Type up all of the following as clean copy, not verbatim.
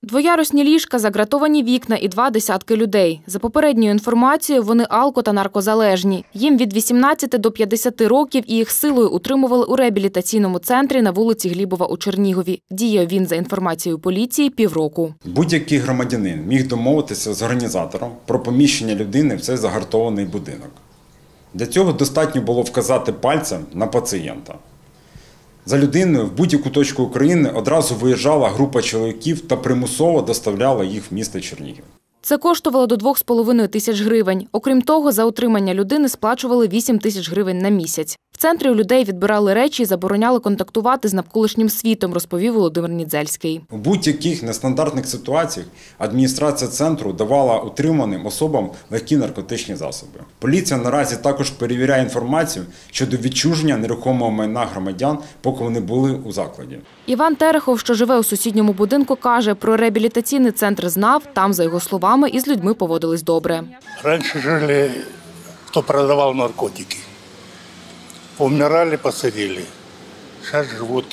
Двоярусні ліжка, загратовані вікна і 2 десятки людей. За попередньою інформацією, вони алко- та наркозалежні. Їм від 18 до 50 років і їх силою утримували у реабілітаційному центрі на вулиці Глібова у Чернігові. Діяв він, за інформацією поліції, півроку. Будь-який громадянин міг домовитися з організатором про поміщення людини в цей загартований будинок. Для цього достатньо було вказати пальцем на пацієнта. За людиною в будь-яку точку України одразу виїжджала група чоловіків та примусово доставляла їх в місто Чернігів. Це коштувало до 2,5 тисяч гривень. Окрім того, за утримання людини сплачували 8 тисяч гривень на місяць. В центрі у людей відбирали речі і забороняли контактувати з навколишнім світом, розповів Володимир Нідзельський. У будь-яких нестандартних ситуаціях адміністрація центру давала утриманим особам легкі наркотичні засоби. Поліція наразі також перевіряє інформацію щодо відчуження нерухомого майна громадян, поки вони були у закладі. Іван Терехов, що живе у сусідньому будинку, каже, про реабілітаційний центр знав, там, за його словами, із людьми поводились добре. Раніше жили, хто продавав наркотики. Помирали, посадили. Сейчас живут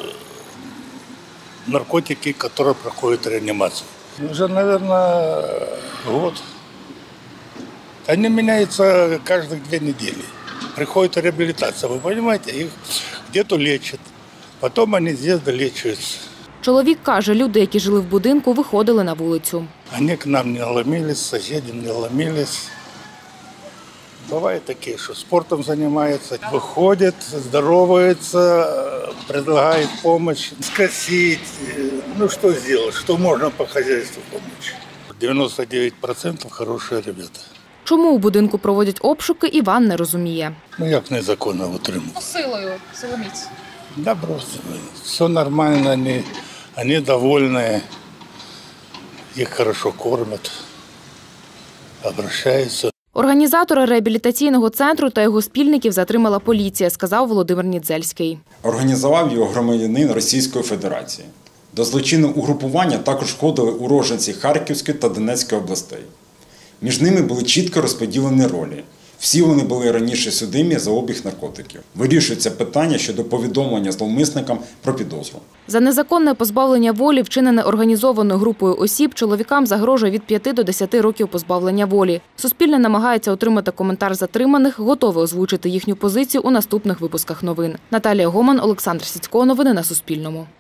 наркотики, которые проходят реанимацию. Уже, наверное, год. Они меняются каждые 2 недели. Приходит реабилитация, вы понимаете, их где-то лечат. Потом они здесь долечиваются. Чоловік каже, люди, які жили в будинку, виходили на вулицю. Они к нам не ломились, соседи не ломились. Бывает такие, что спортом занимаются, выходят, здороваются, предлагают помощь, скосить. Ну что сделать, что можно по хозяйству помочь. 99% хорошие ребята. Чому у будинку проводять обшуки, Іван не розуміє. Ну як незаконно утримують? Силою, силоміць. Да просто, все нормально, они довольны, их хорошо кормят, обращаются. Організатора реабілітаційного центру та його спільників затримала поліція, сказав Володимир Нідзельський. Організував його громадянин Російської Федерації. До злочинного угрупування також входили уродженці Харківської та Донецької областей. Між ними були чітко розподілені ролі. Всі вони були раніше судимі за обіг наркотиків. Вирішується питання щодо повідомлення зловмисникам про підозру. За незаконне позбавлення волі, вчинене організованою групою осіб, чоловікам загрожує від 5 до 10 років позбавлення волі. Суспільне намагається отримати коментар затриманих, готове озвучити їхню позицію у наступних випусках новин. Наталія Гоман, Олександр Сіцько. Новини на Суспільному.